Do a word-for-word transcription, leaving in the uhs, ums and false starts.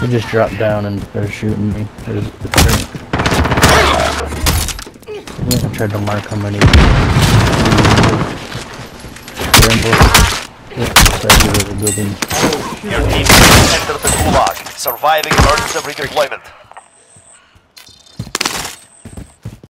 He just dropped down and they're shooting me. There's the turret. I tried to mark how many. Your team has entered the gulag, surviving emergency redeployment.